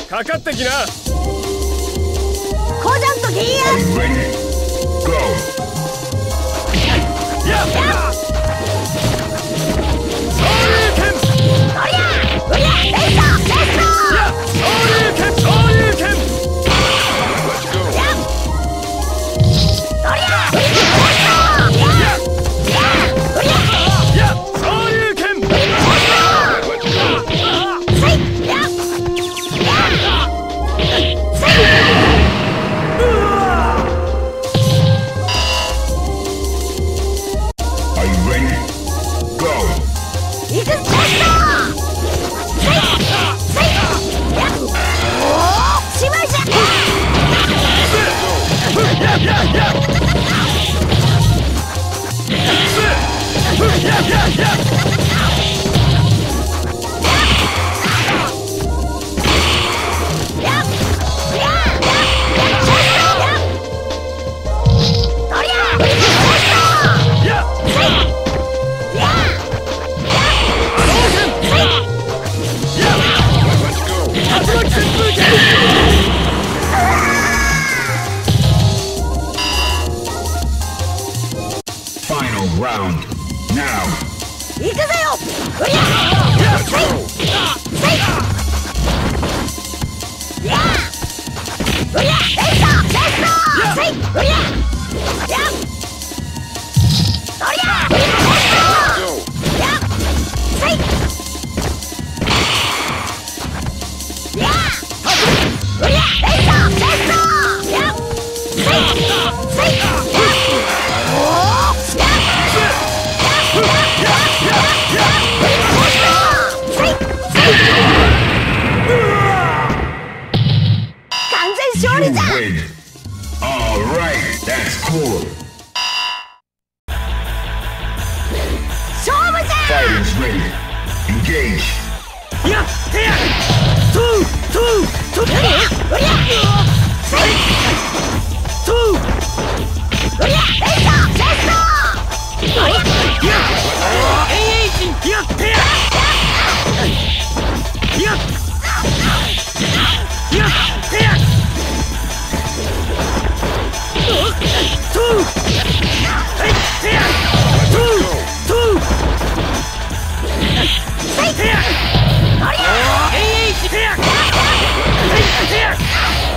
かかってきな。 コジャンとギーヤ。 やっ昇竜拳。 おりゃうりゃレッドレッド。 やっ昇竜拳昇竜拳。 やっおりゃうりゃレッド。やっうりゃやっ昇竜拳。 せいやっせい。 Final round now. 行くぜよ。うりゃせいせい。やうりゃレッドレッド。せいうりゃやおりゃうりゃレッド。やせいやうりゃレッドレッド。やせいせいや完全勝利だ。 Alright, that's cool. 勝負じゃ。 Fighters ready. Engage. やっへやトゥートゥートゥー。 うりゃせいトゥー。 うりゃレッドレッド。うりゃやっ永遠心。やっへややっやっへやトゥー。はいへやトゥートゥー。へや永遠心。へやはいへや。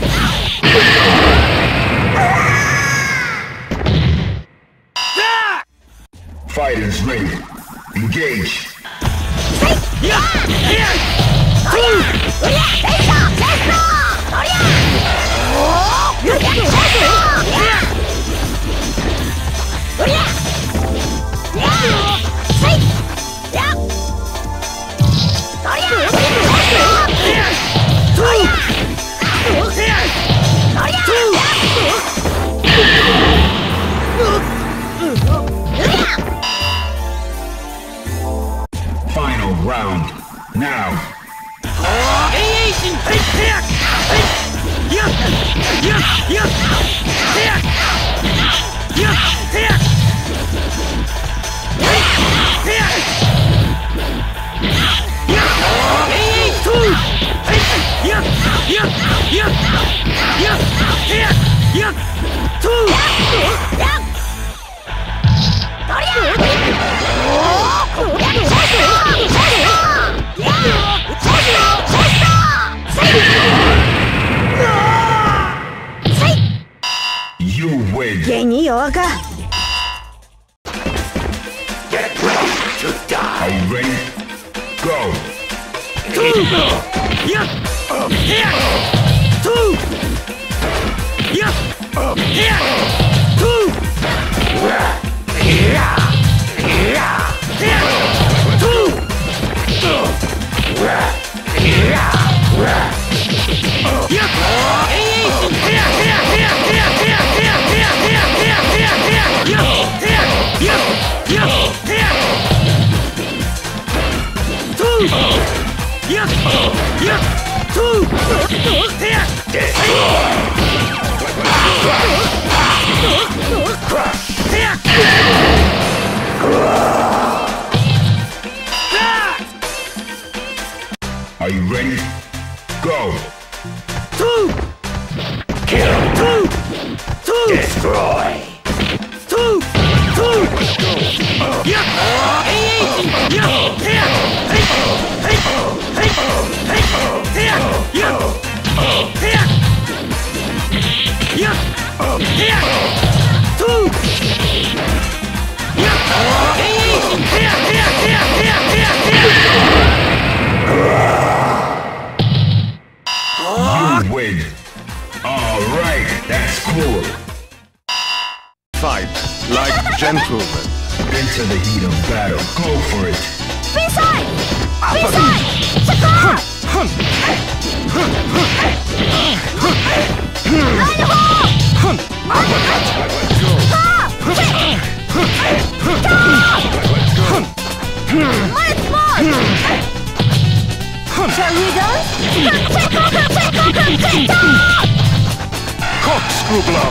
Fighters ready. Engage. やっへやトゥー。 うりゃレッドレッド。うりゃうりゃレッド。うりゃやせいやうりゃレッド。 へやトゥー。へやうりゃトゥー。 Final round now. 永遠心。はいへやはいやっやっやっへややっへやへややっ永遠トゥー。はいやっやっやっやっへややっトゥー。 やうりゃうりゃチェストチェスト。やチェストチェスト。せい You win. ゲニ弱か。 Get ready to die. Are you ready? Go. トゥー。やっへやトゥー。やっへやトゥー。へやトゥー。やっ永遠心。へやへやへやへやへやへやへやへやへやへやへややっへややっやっへやトゥー。やっやっトゥー。へやへや。 Are you ready? Go. two, Kill. two, two, Destroy. two, two. Yeah. Yeah. Yeah. Hey. Hey. Hey. Hey. Yeah. Yeah. Yeah. Yeah. Yeah. Two. Yeah. Yeah. You win. All right, that's cool. Fight like gentlemen. Into the heat of battle. Go for it. B-side! B-side! Sakura! Ride home! Let's march! Shall we dance? Corkscrew blow.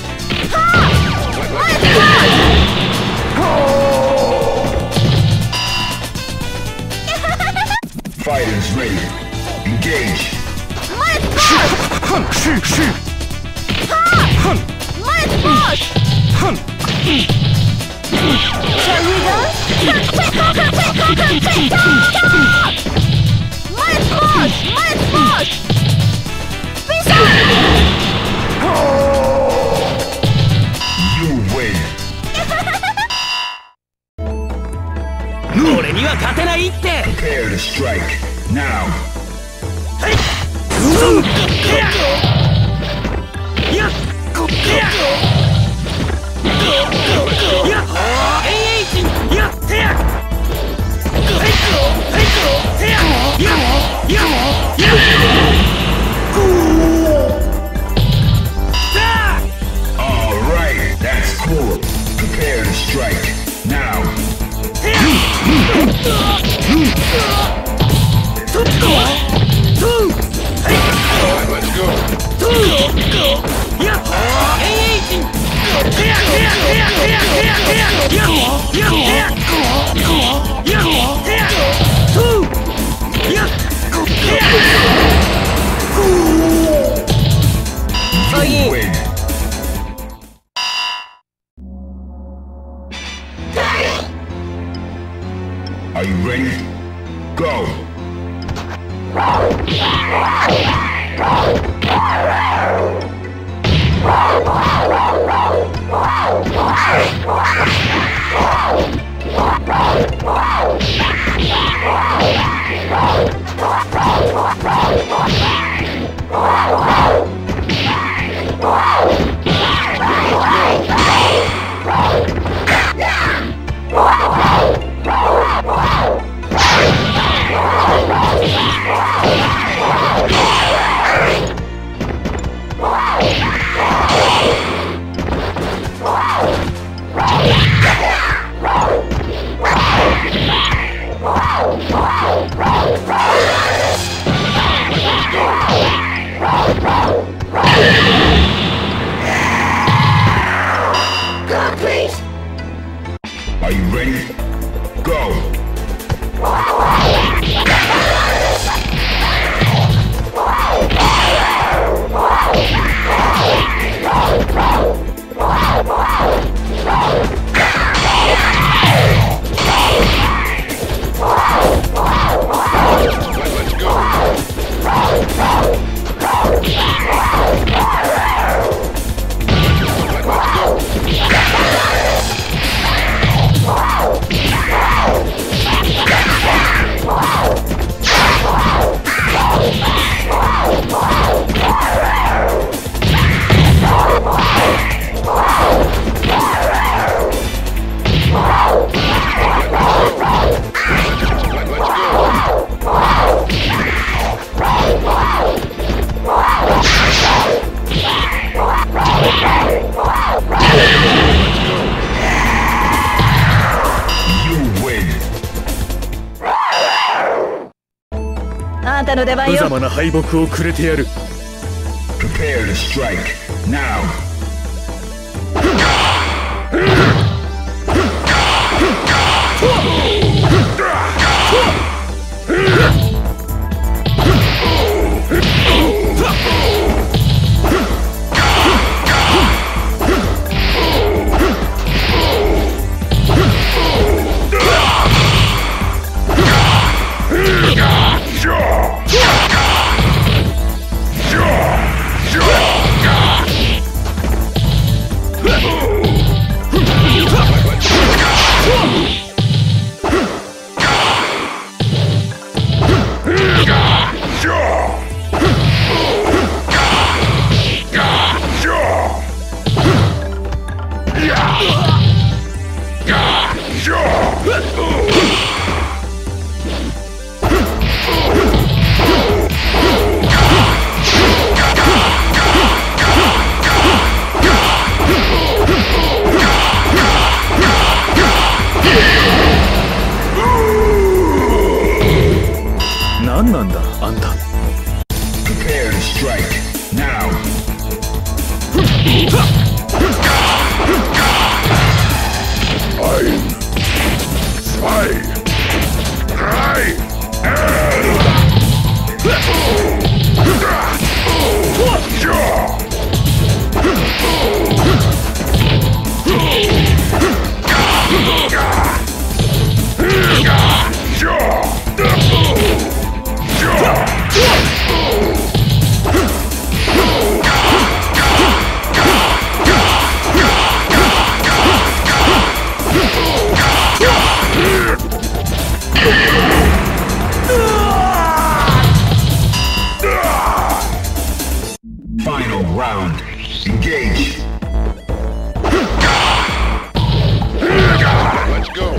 Let's march! Fighters ready. Engage. Let's march! Let's march! Shall we dance? Let's march! Let's march! You win. 俺には勝てないって。 Prepare to strike. Now. はい。やっ。やっ。やっ。やっ。てや。はい。はい。てや。やっ。やっ。やっ。 All right, that's cool. Prepare to strike. Now. Let's go. You win. Are you ready? Go. Are you ready? Go! Let's go. You win. あんたの出番無よ。 様な敗北をくれてやる。 Prepare to strike. Now. Prepare to strike. Now. Ein, zwei, drei, Final round. Engage. let's go.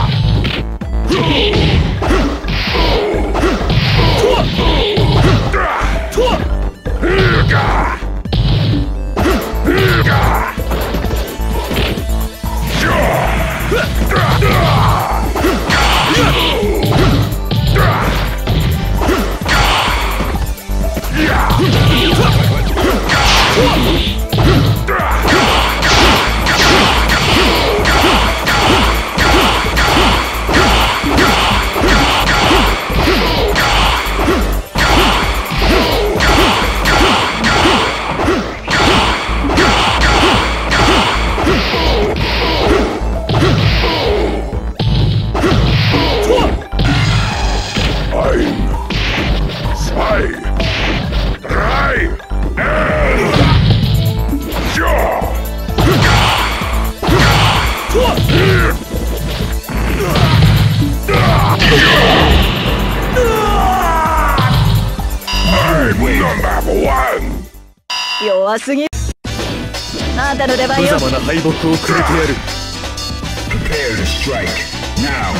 弱すぎ。あんたの出番よ。無様な敗北をくれてやる。 Prepare to strike. Now.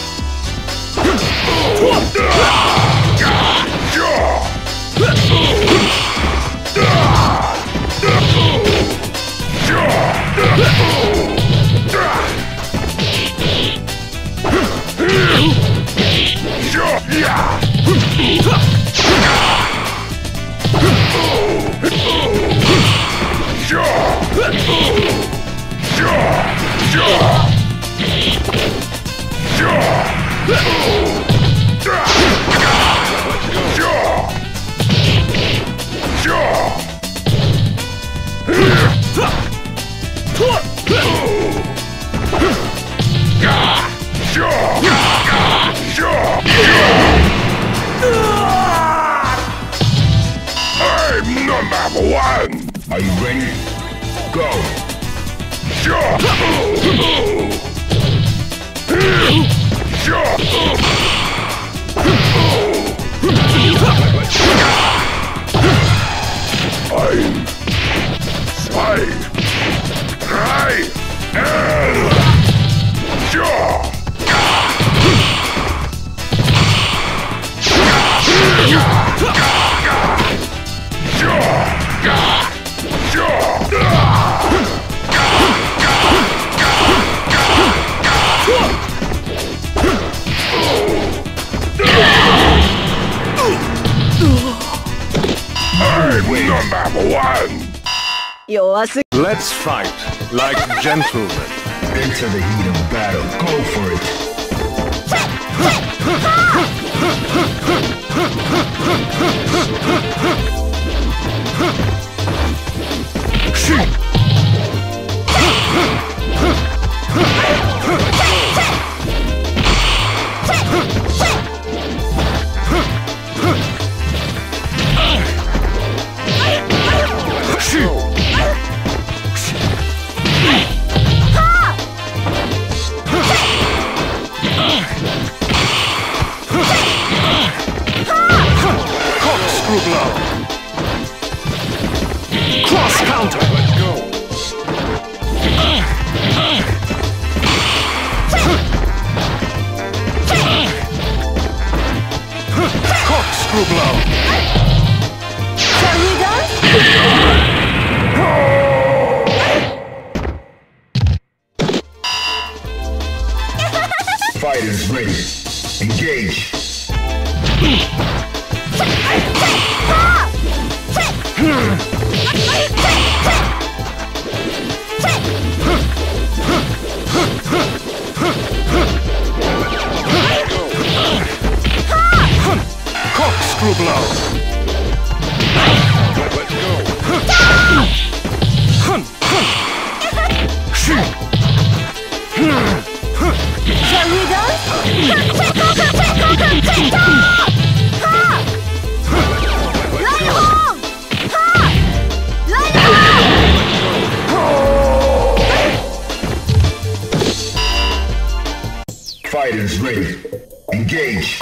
Are you ready? Go! Ein, zwei, drei, Let's fight like gentlemen. Into the heat of battle. Go for it. Corkscrew blow. Cross counter. Let's go. Corkscrew blow. Shall we dance? Fighters ready. Engage. Fighters ready. Engage.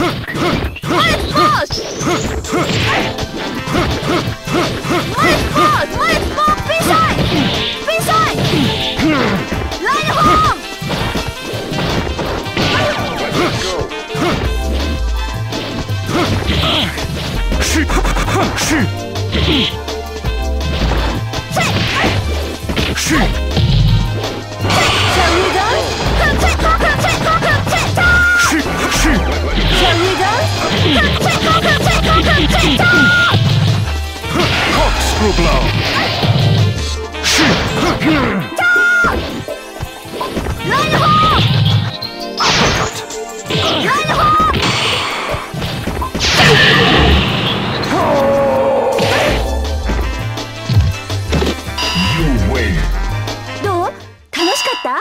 Corkscrew blow. You win. どう？楽しかった？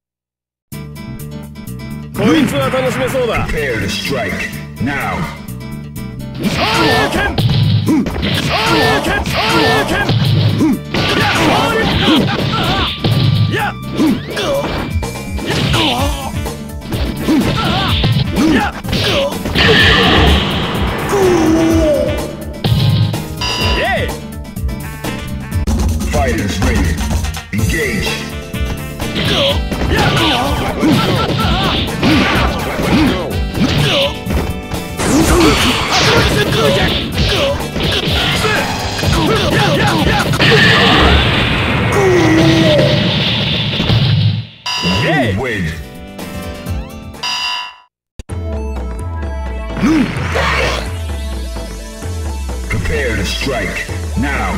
こいつは楽しめそうだ。 Prepare to strike. Now. Fighters ready. Engage. You win. Prepare to strike. Now.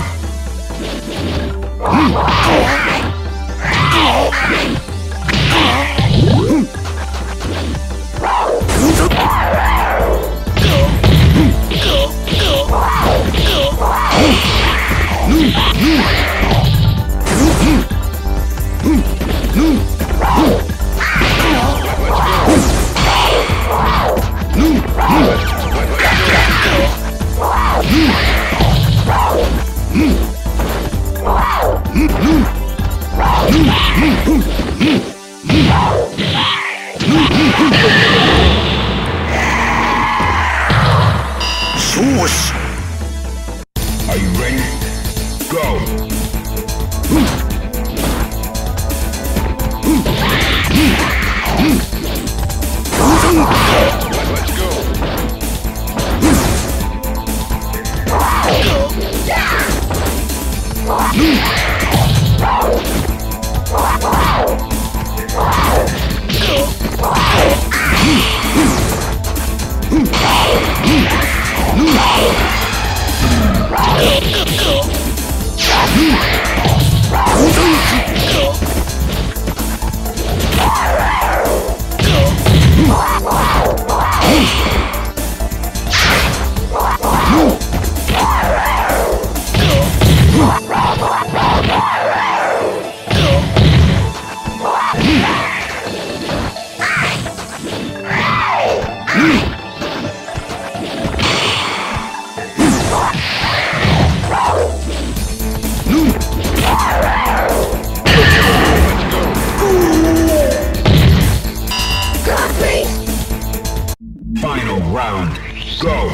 Are you ready? Go! Final round. Go!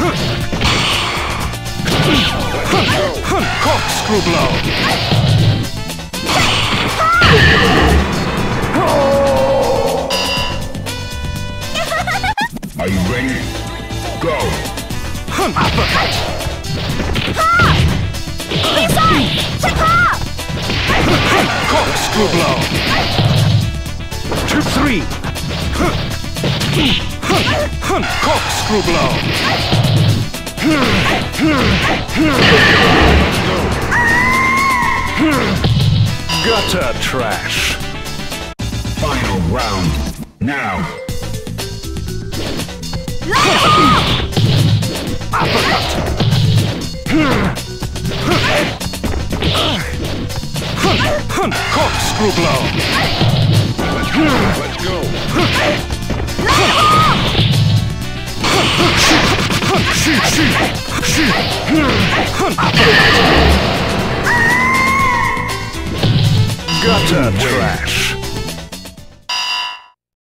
Corkscrew blow. Are you ready? Go! Uppercut. Corkscrew blow. 2-3. Corkscrew blow. Gutter trash. Final round. Now. Uppercut. Corkscrew blow. Let's go. Gutter trash.